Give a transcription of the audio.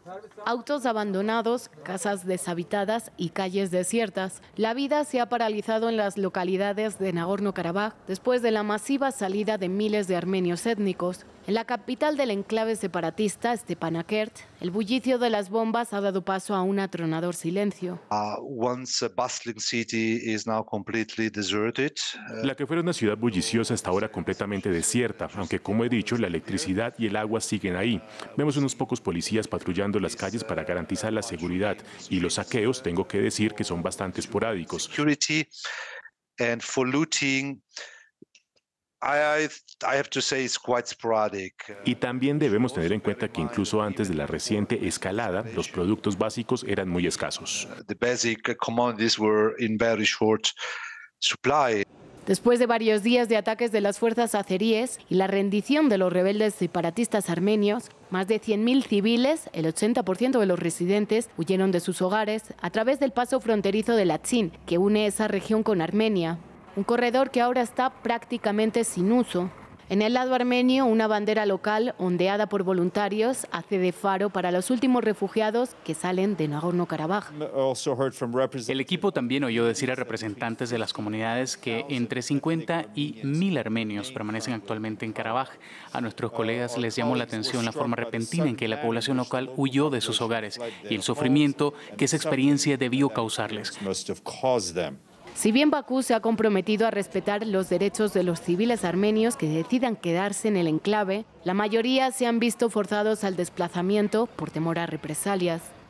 Autos abandonados, casas deshabitadas y calles desiertas. La vida se ha paralizado en las localidades de Nagorno-Karabaj después de la masiva salida de miles de armenios étnicos. En la capital del enclave separatista, Stepanakert, el bullicio de las bombas ha dado paso a un atronador silencio. La que fuera una ciudad bulliciosa está ahora completamente desierta, aunque como he dicho, la electricidad y el agua siguen ahí. Vemos unos pocos policías patrullando las calles para garantizar la seguridad y los saqueos, tengo que decir que son bastante esporádicos. Y también debemos tener en cuenta que incluso antes de la reciente escalada, los productos básicos eran muy escasos. Después de varios días de ataques de las fuerzas azeríes y la rendición de los rebeldes separatistas armenios, más de 100.000 civiles, el 80% de los residentes, huyeron de sus hogares a través del paso fronterizo de Latsin, que une esa región con Armenia. Un corredor que ahora está prácticamente sin uso. En el lado armenio, una bandera local, ondeada por voluntarios, hace de faro para los últimos refugiados que salen de Nagorno-Karabaj. El equipo también oyó decir a representantes de las comunidades que entre 50 y 1.000 armenios permanecen actualmente en Karabaj. A nuestros colegas les llamó la atención la forma repentina en que la población local huyó de sus hogares y el sufrimiento que esa experiencia debió causarles. Si bien Bakú se ha comprometido a respetar los derechos de los civiles armenios que decidan quedarse en el enclave, la mayoría se han visto forzados al desplazamiento por temor a represalias.